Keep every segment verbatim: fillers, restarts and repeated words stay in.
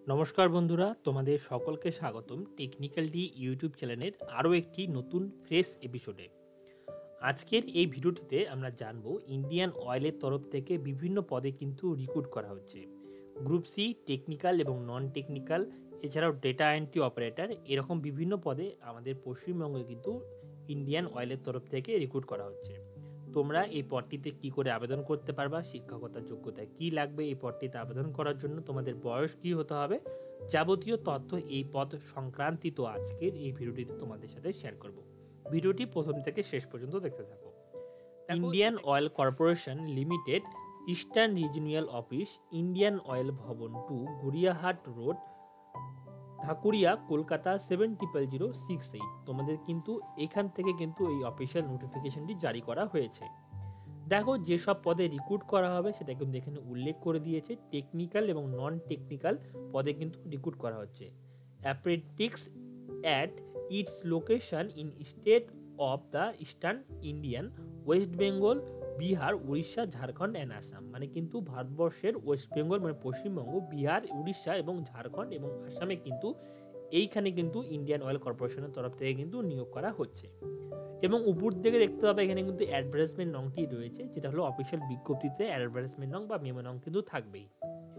নমস্কার বন্ধুরা, তোমাদের সকলকে স্বাগতম টেকনিক্যাল ডি ইউটিউব চ্যানেলের আরও একটি নতুন ফ্রেশ এপিসোডে। আজকের এই ভিডিওটিতে আমরা জানবো ইন্ডিয়ান অয়েলের তরফ থেকে বিভিন্ন পদে কিন্তু রিক্রুট করা হচ্ছে। গ্রুপ সি, টেকনিক্যাল এবং নন টেকনিক্যাল, এছাড়াও ডেটা এন্ট্রি অপারেটর, এরকম বিভিন্ন পদে আমাদের পশ্চিমবঙ্গে কিন্তু ইন্ডিয়ান অয়েলের তরফ থেকে রিক্রুট করা হচ্ছে। তোমরা এই পদটিতে কি করে আবেদন করতে পারবা, শিক্ষাগত যোগ্যতা কি লাগবে এই পদটিতে আবেদন করার জন্য, তোমাদের বয়স কি হতে হবে, যাবতীয় তথ্য এই পদ সংক্রান্তিত আজকের এই ভিডিওটিতে তোমাদের সাথে শেয়ার করব। ভিডিওটি প্রথম থেকে শেষ পর্যন্ত দেখতে থাকো। Indian oil corporation limited, eastern regional office, Indian oil Bhavan two, Gariahat road, Dhakuria, Kolkata seven triple zero six eight. তোমাদের কিন্তু এখান থেকে কিন্তু এই অফিসিয়াল নোটিফিকেশনটি জারি করা হয়েছে। দেখো যেসব পদে রিক্রুট করা হবে সেটা কিন্তু এখানে উল্লেখ করে দিয়েছে। টেকনিক্যাল এবং নন টেকনিক্যাল পদে কিন্তু রিক্রুট করা হচ্ছে। Apprentice at its location in state of the eastern Indian, west Bengal, Bihar, Orissa, Jharkhand and Assam. মানে কিন্তু ভারতবর্ষের ওয়েস্ট বেঙ্গল মানে পশ্চিমবঙ্গ, বিহার, উড়িষ্যা এবং ঝাড়খণ্ড এবং আসামে কিন্তু এইখানে কিন্তু ইন্ডিয়ান অয়েল কর্পোরেশনের তরফ থেকে কিন্তু নিয়োগ করা হচ্ছে। এবং উপর দিকে দেখতে পাবে এখানে কিন্তু অ্যাডভার্টাইজমেন্ট নংটি রয়েছে, যেটা হলো অফিসিয়াল বিজ্ঞপ্তিতে অ্যাডভার্টাইজমেন্ট নং বা মেমো নং কিন্তু থাকবেই।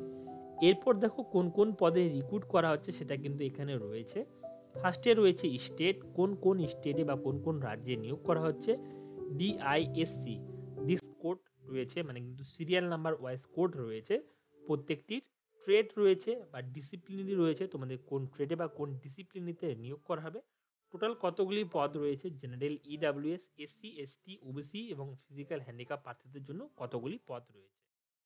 এরপর দেখো কোন কোন পদে রিক্রুট করা হচ্ছে সেটা কিন্তু এখানে রয়েছে। ফার্স্টে রয়েছে স্টেট, কোন কোন স্টেটে বা কোন কোন রাজ্যে নিয়োগ করা হচ্ছে। ডিআইএসসি ডিস কোড রয়েছে, মানে কিন্তু সিরিয়াল নাম্বার ওয়াইজ কোড রয়েছে প্রত্যেকটির। ট্রেড রয়েছে বা ডিসিপ্লিনারি রয়েছে, তোমাদের কোন ট্রেডে বা কোন ডিসিপ্লিনিতে নিয়োগ করা হবে। টোটাল কতগুলি পদ রয়েছে, general, EWS, SC, ST, OBC এবং ফিজিক্যাল হ্যান্ডিক্যাপ প্রার্থীদের জন্য কতগুলি পদ রয়েছে।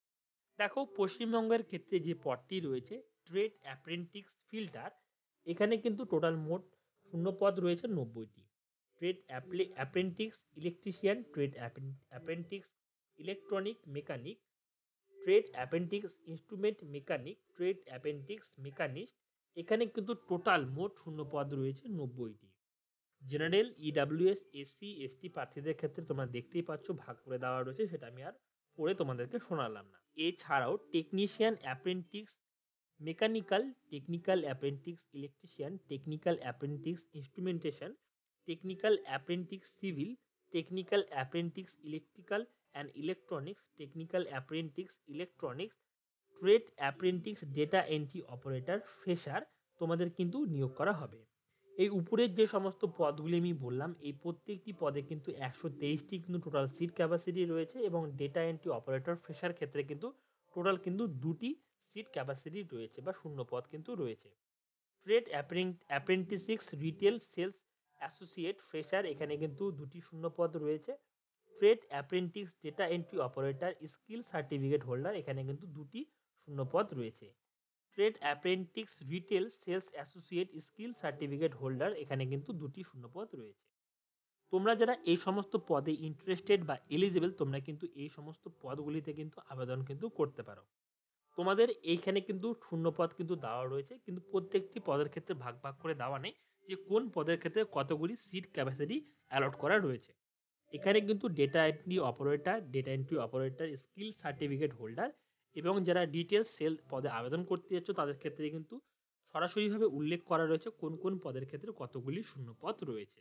দেখো পশ্চিমবঙ্গের ক্ষেত্রে যে পদটি রয়েছে ট্রেড অ্যাপ্রেন্টিস ফিল্টার, এখানে কিন্তু টোটাল মোট শূন্য পদ রয়েছে নব্বইটি। Trade apprentice electrician, trade apprentice electronic mechanic, trade apprentice instrument mechanic, trade apprentice machinist, এখানে কিন্তু টোটাল মোট শূন্য পদ রয়েছে নব্বইটি। জেনারেল, ইডাব্লিউএস, এসসি, এসটি প্রার্থীদের ক্ষেত্রে তোমরা দেখতেই পাচ্ছ ভাগ করে দেওয়া রয়েছে, সেটা আমি আর পড়ে তোমাদেরকে শোনালাম না। এছাড়াও technician apprentice mechanical, technical apprentice electrician, technical apprentice instrumentation, technical apprentice civil, technical apprentice electrical and electronics, technical apprentice electronics, trade apprentice data entry operator, fresher, তোমাদের কিন্তু নিয়োগ করা হবে। এই উপরের যে সমস্ত পদগুলি আমি বললাম এই প্রত্যেকটি পদে কিন্তু একশো তেইশটি কিন্তু টোটাল সিট ক্যাপাসিটি রয়েছে, এবং ডেটা এন্ট্রি অপারেটর ফ্রেশার ক্ষেত্রে কিন্তু টোটাল কিন্তু দুটি সিট ক্যাপাসিটি রয়েছে বা শূন্য পদ কিন্তু রয়েছে। Trade apprentices retail sales associate fresher, এখানে কিন্তু দুটি শূন্য পদ রয়েছে। Trade apprentice data entry operator skill certificate holder, এখানে কিন্তু দুটি শূন্য পদ রয়েছে। Trade apprentice retail sales associate skill certificate holder, এখানে কিন্তু দুটি শূন্যপদ রয়েছে। তোমরা যারা এই সমস্ত পদে ইন্টারেস্টেড বা এলিজিবল, তোমরা কিন্তু এই সমস্ত পদগুলিতে কিন্তু আবেদন কিন্তু করতে পারো। তোমাদের এইখানে কিন্তু শূন্যপদ কিন্তু দেওয়া রয়েছে, কিন্তু প্রত্যেকটি পদের ক্ষেত্রে ভাগ ভাগ করে দেওয়া নেই যে কোন পদের ক্ষেত্রে কতগুলি সিট ক্যাপাসিটি অ্যালট করা রয়েছে। এখানে কিন্তু data entry operator, data entry operator skill certificate holder এবং যারা ডিটেলস সেল পদে আবেদন করতে যাচ্ছ তাদের ক্ষেত্রে কিন্তু সরাসরিভাবে উল্লেখ করা রয়েছে কোন কোন পদের ক্ষেত্রে কতগুলি শূন্যপদ রয়েছে।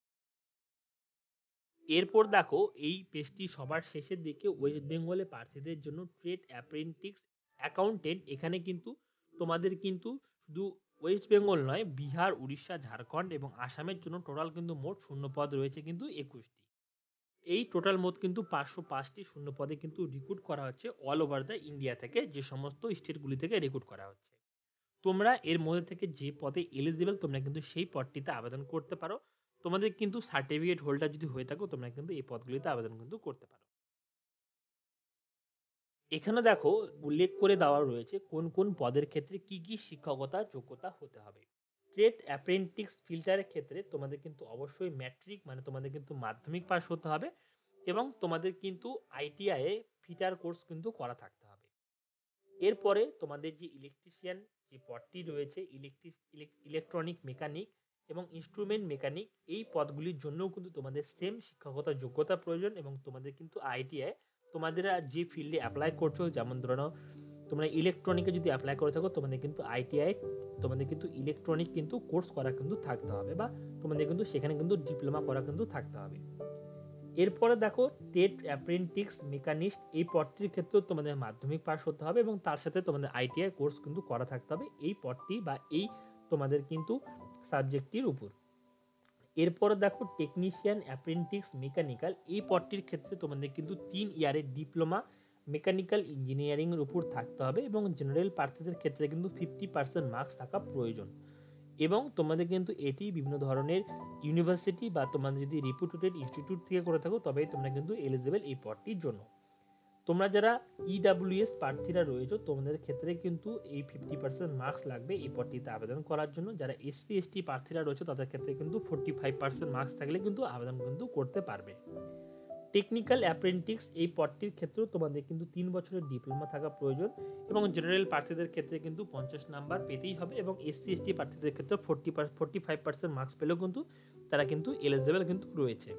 এরপর দেখো এই পেজটি সবার শেষের দিকে ওয়েস্ট বেঙ্গলে প্রার্থীদের জন্য ট্রেড অ্যাপ্রেন্টিস অ্যাকাউন্টেন্ট, এখানে কিন্তু তোমাদের কিন্তু শুধু ওয়েস্ট বেঙ্গল নয়, বিহার, উড়িষ্যা, ঝাড়খণ্ড এবং আসামের জন্য টোটাল কিন্তু মোট শূন্যপদ রয়েছে কিন্তু একুশটি। এই টোটাল মোট কিন্তু পাঁচশো পাঁচটি শূন্য পদে কিন্তু রিক্রুট করা হচ্ছে অল ওভার দ্য ইন্ডিয়া থেকে, যে সমস্ত স্টেটগুলি থেকে রিক্রুট করা হচ্ছে। তোমরা এর মধ্যে থেকে যে পদে এলিজিবল তোমরা কিন্তু সেই পদটিতে আবেদন করতে পারো। তোমাদের কিন্তু সার্টিফিকেট হোল্ডার যদি হয়ে থাকো তোমরা কিন্তু এই পদগুলিতে আবেদন কিন্তু করতে পারো। এখানে দেখো উল্লেখ করে দেওয়া রয়েছে কোন কোন পদের ক্ষেত্রে কি কি শিক্ষকতা যোগ্যতা হতে হবে। ট্রেড অ্যাপ্রেন্টিস ফিল্টারের ক্ষেত্রে তোমাদের কিন্তু অবশ্যই ম্যাট্রিক মানে তোমাদের কিন্তু মাধ্যমিক পাস হতে হবে, এবং তোমাদের কিন্তু আইটিআই এ ফিটার কোর্স কিন্তু করা থাকতে হবে। এরপরে তোমাদের যে ইলেকট্রিশিয়ান যে পদটি রয়েছে, ইলেকট্রিক ইলেকট্রনিক মেকানিক এবং ইনস্ট্রুমেন্ট মেকানিক, এই পদগুলির জন্যও কিন্তু তোমাদের সেম শিক্ষকতা যোগ্যতা প্রয়োজন, এবং তোমাদের কিন্তু আইটিআই তোমাদের যে ফিল্ডে অ্যাপ্লাই করছো, যেমন ধরো তোমরা ইলেকট্রনিকে যদি অ্যাপ্লাই করে থাকো তোমাদের কিন্তু আইটিআই তোমাদের কিন্তু ইলেকট্রনিক কিন্তু কোর্স করা কিন্তু থাকতে হবে, বা তোমাদের কিন্তু সেখানে কিন্তু ডিপ্লোমা করা কিন্তু থাকতে হবে। এরপরে দেখো টেট অ্যাপ্রেন্টিস মেকানিস্ট, এই পদটির ক্ষেত্রেও তোমাদের মাধ্যমিক পাস হতে হবে এবং তার সাথে তোমাদের আইটিআই কোর্স কিন্তু করা থাকতে হবে এই পদটি বা এই তোমাদের কিন্তু সাবজেক্টটির উপর। এরপরে দেখো টেকনিশিয়ান অ্যাপ্রেন্টিস মেকানিক্যাল, এই পদটির ক্ষেত্রে তোমাদের কিন্তু তিন ইয়ারের ডিপ্লোমা মেকানিক্যাল ইঞ্জিনিয়ারিংয়ের উপর থাকতে হবে এবং জেনারেল প্রার্থীদের ক্ষেত্রে কিন্তু ফিফটি পার্সেন্ট মার্কস থাকা প্রয়োজন। এবং তোমাদের কিন্তু এটি বিভিন্ন ধরনের ইউনিভার্সিটি বা তোমাদের যদি রিপুটেড ইনস্টিটিউট থেকে করে থাকো তবেই তোমরা কিন্তু এলিজিবল এই পদটির জন্য। তোমরা যারা ইডাব্লিউএস প্রার্থীরা রয়েছে তোমাদের ক্ষেত্রে কিন্তু এই ফিফটি পার্সেন্ট মার্কস লাগবে এই পদটিতে আবেদন করার জন্য। যারা এসসি এসটি প্রার্থীরা রয়েছে তাদের ক্ষেত্রে কিন্তু ফোর্টি ফাইভ পার্সেন্ট মার্কস থাকলে কিন্তু আবেদন কিন্তু করতে পারবে। টেকনিক্যাল অ্যাপ্রেন্টিস, এই পদটির ক্ষেত্রেও তোমাদের কিন্তু তিন বছরের ডিপ্লোমা থাকা প্রয়োজন এবং জেনারেল প্রার্থীদের ক্ষেত্রে কিন্তু পঞ্চাশ নাম্বার পেতেই হবে এবং এসসি এসটি প্রার্থীদের ক্ষেত্রে forty forty five percent marks পেলেও কিন্তু তারা কিন্তু এলিজিবল কিন্তু রয়েছে।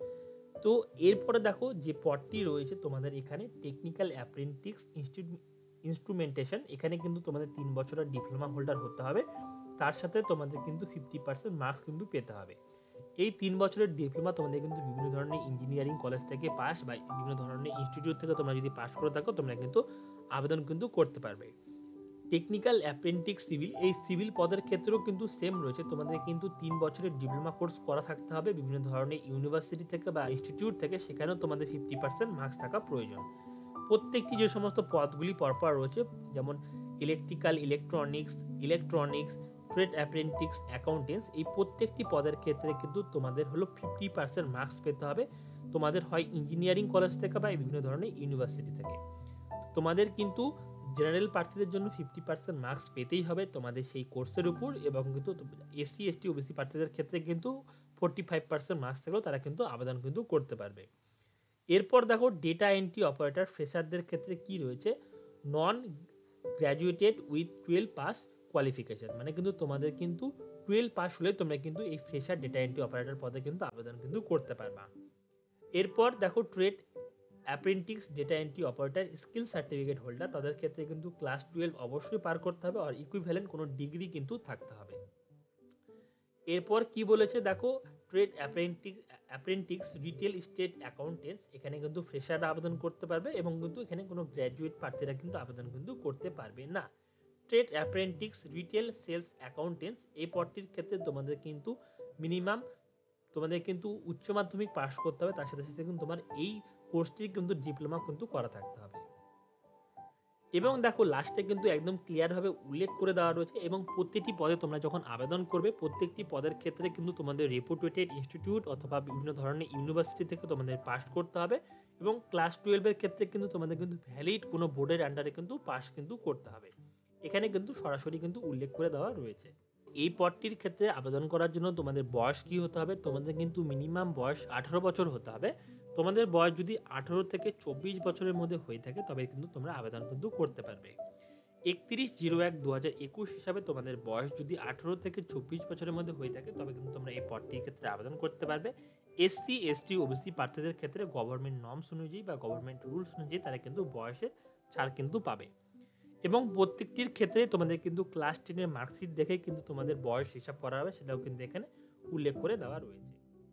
তো এরপরে দেখো যে পদটি রয়েছে তোমাদের এখানে টেকনিক্যাল অ্যাপ্রেন্টিস ইনস্ট্রুমেন্টেশন, এখানে কিন্তু তোমাদের তিন বছরের ডিপ্লোমা হোল্ডার হতে হবে, তার সাথে তোমাদের কিন্তু ফিফটি পার্সেন্ট মার্কস কিন্তু পেতে হবে। এই তিন বছরের ডিপ্লোমা তোমাদের কিন্তু বিভিন্ন ধরনের ইঞ্জিনিয়ারিং কলেজ থেকে পাস বা বিভিন্ন ধরনের ইনস্টিটিউট থেকে তোমরা যদি পাস করে থাকো তোমরা কিন্তু আবেদন কিন্তু করতে পারবে। টেকনিক্যাল অ্যাপ্রেন্টিস সিভিল, এই সিভিল পদের ক্ষেত্রেও কিন্তু সেম রয়েছে, তোমাদের কিন্তু তিন বছরের ডিপ্লোমা কোর্স করা থাকতে হবে বিভিন্ন ধরনের ইউনিভার্সিটি থেকে বা ইনস্টিটিউট থেকে, সেখানেও তোমাদের ফিফটি পার্সেন্ট মার্কস থাকা প্রয়োজন। প্রত্যেকটি যে সমস্ত পদগুলি পরপর রয়েছে যেমন electrical, electronics, electronics, trade apprentice, accountants, এই প্রত্যেকটি পদের ক্ষেত্রে কিন্তু তোমাদের হলো ফিফটি পার্সেন্ট মার্কস পেতে হবে, তোমাদের হয় ইঞ্জিনিয়ারিং কলেজ থেকে বা বিভিন্ন ধরনের ইউনিভার্সিটি থেকে। তোমাদের কিন্তু জেনারেল প্রার্থীদের জন্য ফিফটি পার্সেন্ট মার্কস পেতেই হবে তোমাদের সেই কোর্সের উপর এবং কিন্তু এসসি এসটি ওবিসি প্রার্থীদের ক্ষেত্রে কিন্তু ফোর্টি ফাইভ পার্সেন্ট মার্কস থেকেও তারা কিন্তু আবেদন কিন্তু করতে পারবে। এরপর দেখো ডেটা এন্ট্রি অপারেটর ফ্রেশারদের ক্ষেত্রে কি রয়েছে, non graduated with twelve pass qualification, মানে কিন্তু তোমাদের কিন্তু টুয়েলভ পাস হলে তোমরা কিন্তু এই ফ্রেশার ডেটা এন্ট্রি অপারেটর পদে কিন্তু আবেদন কিন্তু করতে পারবা। এরপর দেখো trade apprentice data entry operator skill certificate holder, তাদের ক্ষেত্রে কিন্তু ক্লাস টুয়েলভ অবশ্যই পার করতে হবে আর ইকুইভ্যালেন্ট কোনো ডিগ্রি কিন্তু থাকতে হবে। এরপর কি বলেছে দেখো trade apprentice apprentice retail state accountants, এখানে কিন্তু ফ্রেশাররা আবেদন করতে পারবে এবং কিন্তু এখানে কোনো গ্র্যাজুয়েট প্রার্থীরা কিন্তু আবেদন কিন্তু করতে পারবে না। Trade apprentice retail sales accountants, এই পদটির ক্ষেত্রে তোমাদের কিন্তু মিনিমাম তোমাদের কিন্তু উচ্চ মাধ্যমিক পাস করতে হবে, তার সাথে সাথে কিন্তু তোমার এই কোর্সটির কিন্তু ডিপ্লোমা কিন্তু করা থাকতে হবে। এবং দেখো লাস্টে কিন্তু একদম ক্লিয়ারভাবে উল্লেখ করে দেওয়া রয়েছে এবং প্রত্যেকটি পদে তোমরা যখন আবেদন করবে প্রত্যেকটি পদের ক্ষেত্রে কিন্তু তোমাদের রেপুটেড ইনস্টিটিউট অথবা বিভিন্ন ধরনের ইউনিভার্সিটি থেকে তোমাদের পাস করতে হবে এবং ক্লাস টুয়েলভের ক্ষেত্রে কিন্তু তোমাদের কিন্তু ভ্যালিড কোনো বোর্ডের আন্ডারে কিন্তু পাস কিন্তু করতে হবে, এখানে কিন্তু সরাসরি কিন্তু উল্লেখ করে দেওয়া রয়েছে। এই পদটির ক্ষেত্রে আবেদন করার জন্য তোমাদের বয়স কি হতে হবে, তোমাদের কিন্তু মিনিমাম বয়স আঠারো বছর হতে হবে। তোমাদের বয়স যদি আঠারো থেকে চব্বিশ বছরের মধ্যে হয়ে থাকে তবে কিন্তু তোমরা আবেদন কিন্তু করতে পারবে। একত্রিশ জিরো এক দু হাজার একুশ হিসাবে তোমাদের বয়স যদি আঠারো থেকে চব্বিশ বছরের মধ্যে হয়ে থাকে তবে কিন্তু তোমরা এই পদটির ক্ষেত্রে আবেদন করতে পারবে। এসসি এসটি ওবিসি প্রার্থীদের ক্ষেত্রে গভর্নমেন্ট নর্মস অনুযায়ী বা গভর্নমেন্ট রুলস অনুযায়ী তারা কিন্তু বয়সের ছাড় কিন্তু পাবে এবং প্রত্যেকটির ক্ষেত্রে তোমাদের কিন্তু ক্লাস টেনের মার্কশিট দেখে কিন্তু তোমাদের বয়স হিসাব করা হবে, সেটাও কিন্তু এখানে উল্লেখ করে দেওয়া রয়েছে।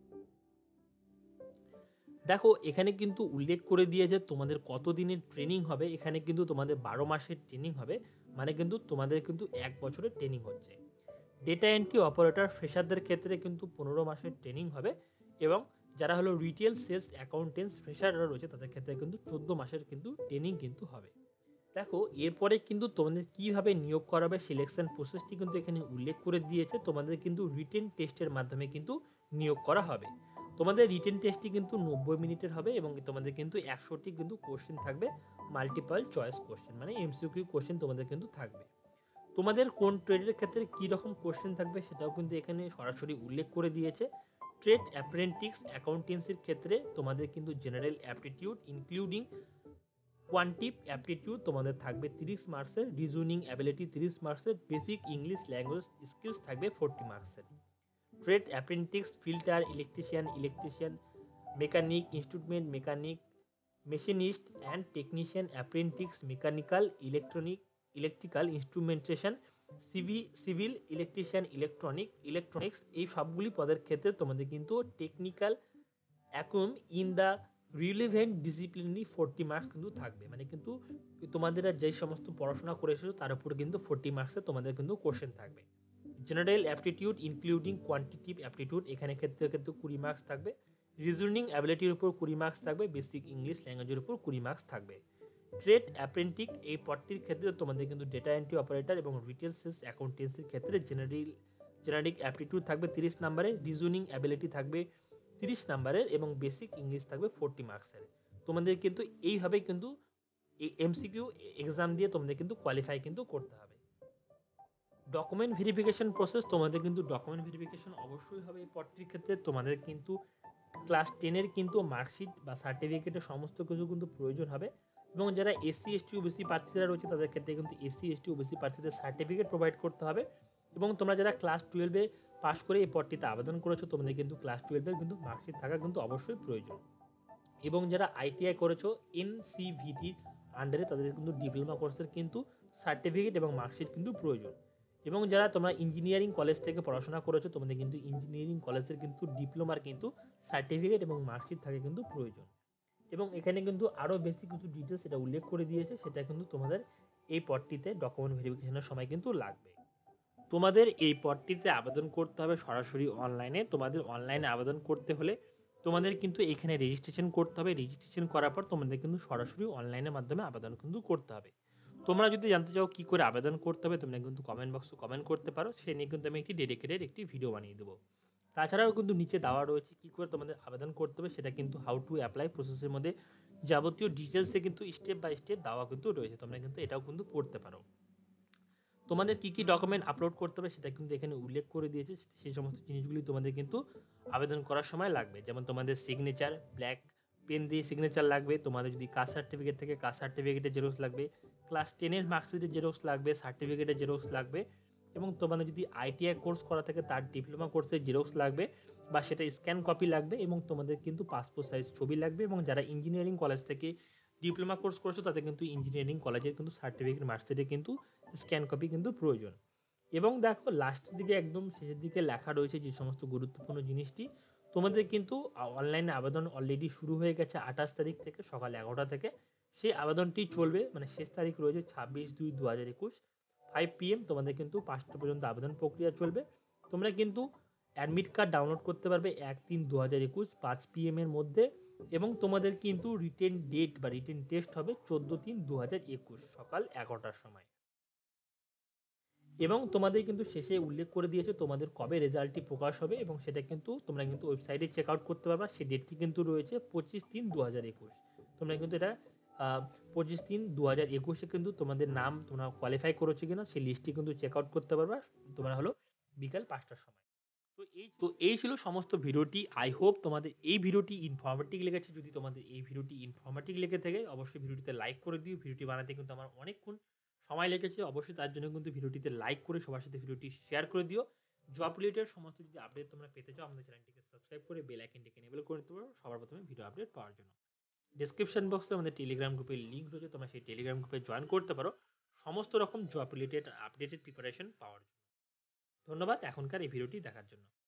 দেখো এখানে কিন্তু উল্লেখ করে দিয়েছে তোমাদের কত দিনের ট্রেনিং হবে, এখানে কিন্তু তোমাদের বারো মাসের ট্রেনিং হবে, মানে কিন্তু তোমাদের কিন্তু এক বছরের ট্রেনিং হচ্ছে। ডেটা এন্ট্রি অপারেটর ফ্রেশারদের ক্ষেত্রে কিন্তু পনেরো মাসের ট্রেনিং হবে এবং যারা হলো রিটেল সেলস অ্যাকাউন্টেন্টস ফ্রেশাররা রয়েছে তাদের ক্ষেত্রে কিন্তু চোদ্দ মাসের কিন্তু ট্রেনিং কিন্তু হবে। দেখো এরপরে কিন্তু তোমাদের কিভাবে নিয়োগ করাবে সিলেকশন প্রসেসটি কিন্তু এখানে উল্লেখ করে দিয়েছে, তোমাদের কিন্তু রিটেন টেস্টের মাধ্যমে কিন্তু নিয়োগ করা হবে। তোমাদের রিটেন টেস্টটি কিন্তু নব্বই মিনিটের হবে এবং তোমাদের কিন্তু একশোটি কিন্তু কোশ্চেন থাকবে, মাল্টিপল চয়েস কোশ্চেন মানে এমসিকিউ কোশ্চেন তোমাদের কিন্তু থাকবে। তোমাদের কোন ট্রেডের ক্ষেত্রে কি রকম কোশ্চেন থাকবে সেটাও কিন্তু এখানে সরাসরি উল্লেখ করে দিয়েছে। ট্রেড অ্যাপ্রেন্টিস অ্যাকাউন্টেন্সির ক্ষেত্রে তোমাদের কিন্তু general aptitude including quantitative aptitude তোমাদের থাকবে তিরিশ মার্কসের, রিজনিং অ্যাবিলিটি তিরিশ মার্কসের, বেসিক ইংলিশ ল্যাঙ্গুয়েজ স্কিলস থাকবে ফোর্টি মার্কসের। Trade apprentice filter electrician electrician mechanic instrument mechanic machinist and technician, apprentice, mechanical, electronic, electrical, instrumentation, সিভি সিভিল, ইলেকট্রিশিয়ান, ইলেকট্রনিক, ইলেকট্রনিক্স, এই সবগুলি পদের ক্ষেত্রে তোমাদের কিন্তু টেকনিক্যাল এখন ইন দ্য রিলিভেন্ট ডিসিপ্লিনই ফোরটি মার্কস কিন্তু থাকবে, মানে কিন্তু তোমাদের আর যে সমস্ত পড়াশোনা করে এসেছো তার উপরে কিন্তু ফোরটি মার্কসে তোমাদের কিন্তু কোশ্চেন থাকবে। General aptitude including quantitative aptitude, এখানে ক্ষেত্রে কিন্তু কুড়ি মার্কস থাকবে। রিজনিং অ্যাবিলিটির উপর কুড়ি মার্কস থাকবে। বেসিক ইংলিশ ল্যাঙ্গুয়েজের উপর কুড়ি মার্কস থাকবে। ট্রেড অ্যাপ্রেন্টিক, এই পদটির ক্ষেত্রে তোমাদের কিন্তু ডেটা এন্ট্রি অপারেটর এবং রিটেল সেলস অ্যাকাউন্টেন্সির ক্ষেত্রে জেনারেল জেনারিক অ্যাপটিটিউড থাকবে তিরিশ নম্বরে, রিজনিং অ্যাবিলিটি থাকবে তিরিশ নম্বরের এবং বেসিক ইংলিশ থাকবে ফোরটি মার্কসের। তোমাদের কিন্তু এইভাবে কিন্তু এই এমসিকিউ এক্সাম দিয়ে তোমাদের কিন্তু কোয়ালিফাই কিন্তু করতে হবে। ডকুমেন্ট ভেরিফিকেশন প্রসেস, তোমাদের কিন্তু ডকুমেন্ট ভেরিফিকেশন অবশ্যই হবে এই পদটির ক্ষেত্রে। তোমাদের কিন্তু ক্লাস টেনের কিন্তু মার্কশিট বা সার্টিফিকেটের সমস্ত কিছু কিন্তু প্রয়োজন হবে, এবং যারা এসসি এসটি ওবিসি প্রার্থীরা রয়েছে তাদের ক্ষেত্রে কিন্তু এসসি এসটি ওবিসি প্রার্থীদের সার্টিফিকেট প্রোভাইড করতে হবে। এবং তোমরা যারা ক্লাস টুয়েলভে পাস করে এই পদটিতে আবেদন করেছো তোমাদের কিন্তু ক্লাস টুয়েলভের কিন্তু মার্কশিট থাকা কিন্তু অবশ্যই প্রয়োজন। এবং যারা আইটিআই করেছো এনসিভিটির আন্ডারে তাদের কিন্তু ডিপ্লোমা কোর্সের কিন্তু সার্টিফিকেট এবং মার্কশিট কিন্তু প্রয়োজন। এবং যারা তোমরা ইঞ্জিনিয়ারিং কলেজ থেকে পড়াশোনা করেছো তোমাদের কিন্তু ইঞ্জিনিয়ারিং কলেজের কিন্তু ডিপ্লোমার কিন্তু সার্টিফিকেট এবং মার্কশিট থাকে কিন্তু প্রয়োজন। এবং এখানে কিন্তু আরও বেশি কিছু ডিটেলস এটা উল্লেখ করে দিয়েছে, সেটা কিন্তু তোমাদের এই পদটিতে ডকুমেন্ট ভেরিফিকেশনের সময় কিন্তু লাগবে। তোমাদের এই পদটিতে আবেদন করতে হবে সরাসরি অনলাইনে। তোমাদের অনলাইনে আবেদন করতে হলে তোমাদের কিন্তু এখানে রেজিস্ট্রেশন করতে হবে। রেজিস্ট্রেশন করার পর তোমাদের কিন্তু সরাসরি অনলাইনের মাধ্যমে আবেদন কিন্তু করতে হবে। তোমরা যদি জানতে চাও কি করে আবেদন করতে হবে তোমরা কিন্তু কমেন্ট বক্সে কমেন্ট করতে পারো, সে নিয়ে কিন্তু আমি একটি ডেডিকেটেড একটি ভিডিও বানিয়ে দেবো। তাছাড়াও কিন্তু নিচে দেওয়া রয়েছে কি করে তোমাদের আবেদন করতে হবে, সেটা কিন্তু হাউ টু অ্যাপ্লাই প্রসেসের মধ্যে যাবতীয় ডিটেলসে কিন্তু স্টেপ বাই স্টেপ দেওয়া কিন্তু রয়েছে, তোমরা কিন্তু এটাও কিন্তু পড়তে পারো। তোমাদের কি কি ডকুমেন্ট আপলোড করতে হবে সেটা কিন্তু এখানে উল্লেখ করে দিয়েছে, সেই সমস্ত জিনিসগুলি তোমাদের কিন্তু আবেদন করার সময় লাগবে। যেমন তোমাদের সিগনেচার, ব্ল্যাক পেন দিয়ে সিগনেচার লাগবে, তোমাদের যদি কাস্ট সার্টিফিকেট থেকে কাস্ট সার্টিফিকেটের জেরক্স লাগবে, ক্লাস টেনের মার্কশিটের জেরক্স লাগবে, সার্টিফিকেটের জেরক্স লাগবে, এবং তোমাদের যদি আইটিআই কোর্স করা থাকে তার ডিপ্লোমা কোর্সের জেরক্স লাগবে বা সেটা স্ক্যান কপি লাগবে, এবং তোমাদের কিন্তু পাসপোর্ট সাইজ ছবি লাগবে। এবং যারা ইঞ্জিনিয়ারিং কলেজ থেকে ডিপ্লোমা কোর্স করেছো তাদের কিন্তু ইঞ্জিনিয়ারিং কলেজের কিন্তু সার্টিফিকেট মার্কশিটে কিন্তু স্ক্যান কপি কিন্তু প্রয়োজন। এবং দেখো লাস্টের দিকে একদম শেষের দিকে লেখা রয়েছে যে সমস্ত গুরুত্বপূর্ণ জিনিসটি, তোমাদের কিন্তু অনলাইনে আবেদন অলরেডি শুরু হয়ে গেছে আঠাশ তারিখ থেকে সকাল এগারোটা থেকে। সেই আবেদনটি চলবে, মানে শেষ তারিখ রয়েছে ছাব্বিশ দুই দু হাজার একুশ ফাইভ পিএম, তোমাদের কিন্তু পাঁচটা পর্যন্ত আবেদন প্রক্রিয়া চলবে। তোমরা কিন্তু অ্যাডমিট কার্ড ডাউনলোড করতে পারবে এক তিন দু হাজার একুশ পাঁচ পিএম এর মধ্যে, এবং তোমাদের কিন্তু রিটেন ডেট বা রিটেন টেস্ট হবে চোদ্দ তিন দু হাজার একুশ সকাল এগারোটার সময়। এবং তোমাদের কিন্তু শেষে উল্লেখ করে দিয়েছে তোমাদের কবে রেজাল্টটি প্রকাশ হবে, এবং সেটা কিন্তু তোমরা কিন্তু ওয়েবসাইটে চেক আউট করতে পারবা। সেই ডেটটি কিন্তু রয়েছে পঁচিশ তিন দু হাজার একুশ। তোমরা কিন্তু এটা পঁচিশ তিন দু হাজার একুশে কিন্তু তোমাদের নাম তোমরা কোয়ালিফাই করেছো কিনা সেই লিস্টটি কিন্তু চেক আউট করতে পারবা তোমরা হলো বিকাল পাঁচটার সময়। তো এই তো এই ছিল সমস্ত ভিডিওটি। আই হোপ তোমাদের এই ভিডিওটি ইনফরমেটিভ লেগেছে। যদি তোমাদের এই ভিডিওটি ইনফরমেটিভ লেগে থাকে অবশ্যই ভিডিওটিতে লাইক করে দিও। ভিডিওটি বানাতে কিন্তু আমার অনেকক্ষণ সময় লেগেছে, অবশ্যই তার জন্য কিন্তু ভিডিওটিতে লাইক করে সবার সাথে ভিডিওটি শেয়ার করে দিও। জব রিলেটেড সমস্ত যদি আপডেট তোমরা পেতে চাও আমাদের চ্যানেলটিকে সাবস্ক্রাইব করে বেল আইকনটিকে এনেবল করে নিতে পারো সবার প্রথমে ভিডিও আপডেট পাওয়ার জন্য। ডেসক্রিপশন বক্সে আমাদের টেলিগ্রাম গ্রুপের লিঙ্ক রয়েছে, তোমরা সেই টেলিগ্রাম গ্রুপে জয়েন করতে পারো সমস্ত রকম জব রিলেটেড আপডেটেড প্রিপারেশন পাওয়ার জন্য। ধন্যবাদ এখনকার এই ভিডিওটি দেখার জন্য।